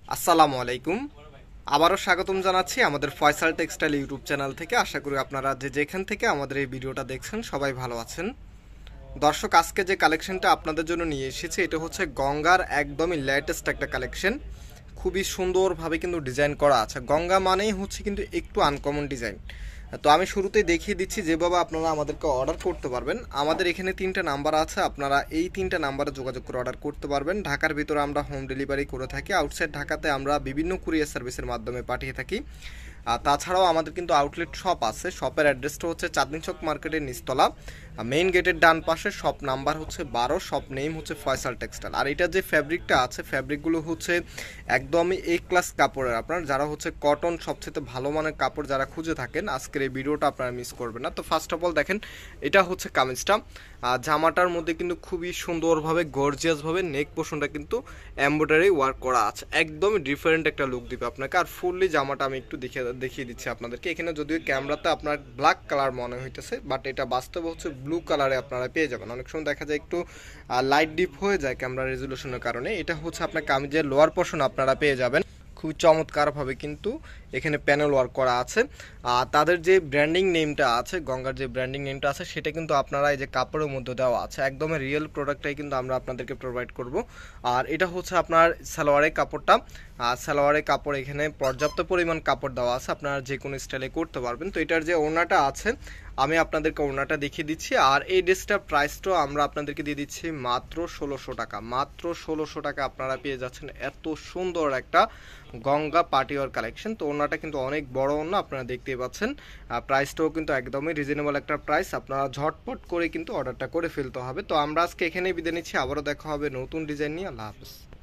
আসসালামু আলাইকুম। আবারও স্বাগতম জানাচ্ছি আমাদের ফয়সাল টেক্সটাইল ইউটিউব চ্যানেল থেকে। আশা করি আপনারা যেখান থেকে আমাদের এই ভিডিওটা দেখছেন সবাই ভালো আছেন। দর্শক, আজকে যে কালেকশনটা আপনাদের জন্য নিয়ে এসেছি এটা হচ্ছে গঙ্গার একদমই লেটেস্ট একটা কালেকশন। খুবই সুন্দরভাবে কিন্তু ডিজাইন করা আছে। গঙ্গা মানেই হচ্ছে কিন্তু একটু আনকমন ডিজাইন। তো আমি শুরুতেই দেখিয়ে দিচ্ছি যেভাবে আপনারা আমাদেরকে অর্ডার করতে পারবেন। আমাদের এখানে 3টা নাম্বার আছে, আপনারা এই 3টা নাম্বারে যোগাযোগ করে অর্ডার করতে পারবেন। ঢাকার ভিতরে আমরা হোম ডেলিভারি করে থাকি, আউটসাইড ঢাকাতে আমরা বিভিন্ন কুরিয়ার সার্ভিসের মাধ্যমে পাঠিয়ে থাকি। আর তাছাড়াও আমাদের কিন্তু আউটলেট শপ আছে। শপের অ্যাড্রেসটা হচ্ছে চাঁদনী চক মার্কেটের নিচতলা, মেইন গেটের ডান পাশে। শপ নাম্বার হচ্ছে 12, শপ নেম হচ্ছে ফয়সাল টেক্সটাইল। আর এটা যে ফ্যাব্রিকটা আছে, ফ্যাব্রিকগুলো হচ্ছে একদমই এ ক্লাস কাপড়ের। আপনার যারা হচ্ছে কটন সবচেয়ে ভালো মানের কাপড় যারা খুঁজে থাকেন, আজকের এই ভিডিওটা আপনারা মিস করবেন না। তো ফার্স্ট অফ অল দেখেন, এটা হচ্ছে কামিজটা। জামাটার মধ্যে কিন্তু খুবই সুন্দরভাবে গর্জিয়াসভাবে নেক পোর্শনটা কিন্তু এমব্রয়ডারি ওয়ার্ক করা আছে। একদমই ডিফারেন্ট একটা লুক দিবে আপনাকে। আর ফুললি জামাটা আমি একটু দেখিয়ে দিচ্ছি আপনাদেরকে। এখানে যদিও ক্যামেরাতে আপনার ব্ল্যাক কালার মনে হইতেছে, বাট এটা বাস্তবে হচ্ছে ব্লু কালারে আপনারা পেয়ে যাবেন। অনেক সময় দেখা যায় একটু লাইট ডিপ হয়ে যায় ক্যামেরা রেজুলেশনের কারণে। এটা হচ্ছে আপনার কামিজের লোয়ার পোর্শন আপনারা পেয়ে যাবেন। খুব চমৎকারভাবে কিন্তু এখানে প্যানেল ওয়ার্ক করা আছে। আর তাদের যে ব্র্যান্ডিং নেমটা আছে, গঙ্গার যে ব্র্যান্ডিং নেমটা আছে, সেটা কিন্তু আপনারা এই যে কাপড়ের মধ্যে দেওয়া আছে। একদমই রিয়েল প্রোডাক্টটাই কিন্তু আমরা আপনাদেরকে প্রোভাইড করব। আর এটা হচ্ছে আপনার সালোয়ারের কাপড়টা। আর সালোয়ারের কাপড় এখানে পর্যাপ্ত পরিমাণ কাপড় দেওয়া আছে, আপনারা যে কোনো স্টাইলে করতে পারবেন। তো এটার যে ওড়নাটা আছে, আমি আপনাদেরকে ওড়নাটা দেখিয়ে দিচ্ছি। আর এই ড্রেসটার প্রাইসটাও আমরা আপনাদেরকে দিয়ে দিচ্ছি মাত্র 1600 টাকা। মাত্র 1600 টাকা আপনারা পেয়ে যাচ্ছেন এত সুন্দর একটা গঙ্গা পার্টিওয়ার কালেকশন। তো ওড়নাটা কিন্তু অনেক বড় ওড়না, আপনারা দেখতেই পাচ্ছেন। প্রাইসটাও কিন্তু একদমই রিজনেবল একটা প্রাইস। আপনারা ঝটপট করে কিন্তু অর্ডারটা করে ফেলতে হবে। তো আমরা আজকে এখানেই বিদায় নিচ্ছি, আবারও দেখা হবে নতুন ডিজাইন নিয়ে। আল্লাহ হাফেজ।